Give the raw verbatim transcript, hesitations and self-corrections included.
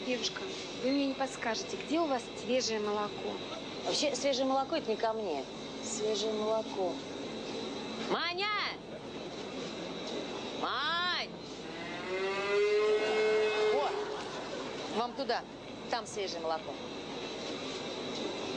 Девушка, вы мне не подскажете, где у вас свежее молоко? Вообще, свежее молоко – это не ко мне. Свежее молоко. Маня! Мань! Вот, вам туда. Там свежее молоко.